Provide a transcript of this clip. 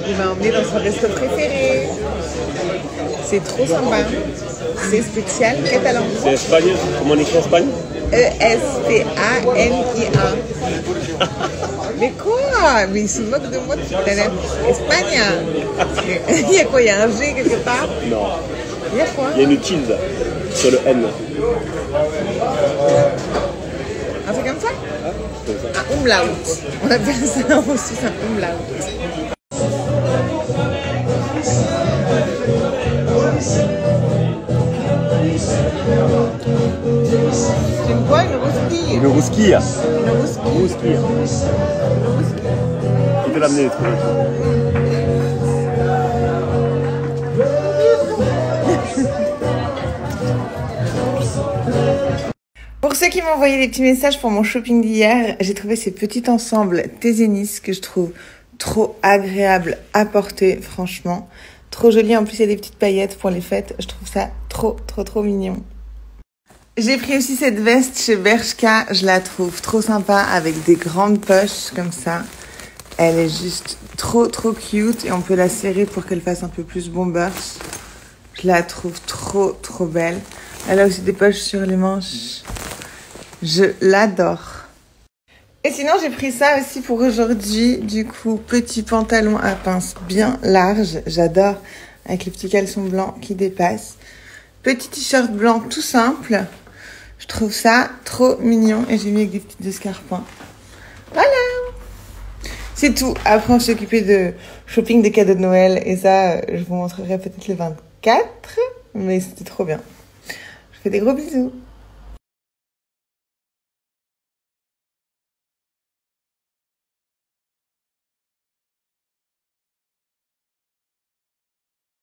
Il m'a emmené dans son resto préféré. C'est trop sympa. C'est spécial catalan. C'est Espagne. Comment on écrit Espagne? Espania. Mais quoi? Mais il se moque de moi tout à l'heure. Espagne. Il y a quoi? Il y a un G quelque part? Non. Il y a quoi? Il y a une tilde sur le N. Un truc comme ça? Comme ça. Un umlaut. On appelle ça en Suisse un umlaut. C'est quoi une rousquille? Une rousquille. Une rousquille. Rousquille. Qui te l'a amené les trucs? Pour ceux qui m'ont envoyé des petits messages pour mon shopping d'hier, j'ai trouvé ces petits ensembles Tézénis que je trouve trop agréables à porter, franchement. Trop joli, en plus il y a des petites paillettes pour les fêtes, je trouve ça trop mignon. J'ai pris aussi cette veste chez Bershka, je la trouve trop sympa avec des grandes poches comme ça. Elle est juste trop cute et on peut la serrer pour qu'elle fasse un peu plus bombers. Je la trouve trop belle. Elle a aussi des poches sur les manches. Je l'adore. Et sinon, j'ai pris ça aussi pour aujourd'hui. Du coup, petit pantalon à pince bien large. J'adore. Avec les petits caleçons blancs qui dépassent. Petit t-shirt blanc tout simple. Je trouve ça trop mignon. Et j'ai mis avec des petits escarpins. Voilà. C'est tout. Après, on s'est occupé de shopping des cadeaux de Noël. Et ça, je vous montrerai peut-être le 24. Mais c'était trop bien. Je vous fais des gros bisous.